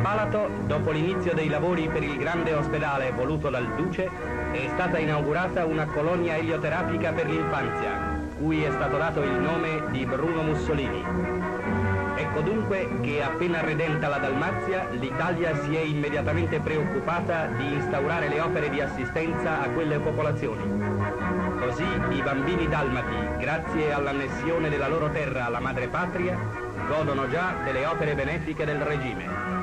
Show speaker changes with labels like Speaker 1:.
Speaker 1: Spalato, dopo l'inizio dei lavori per il grande ospedale voluto dal Duce, è stata inaugurata una colonia elioterapica per l'infanzia, cui è stato dato il nome di Bruno Mussolini. Ecco dunque che appena redenta la Dalmazia, l'Italia si è immediatamente preoccupata di instaurare le opere di assistenza a quelle popolazioni. Così i bambini dalmati, grazie all'annessione della loro terra alla madrepatria, godono già delle opere benefiche del regime.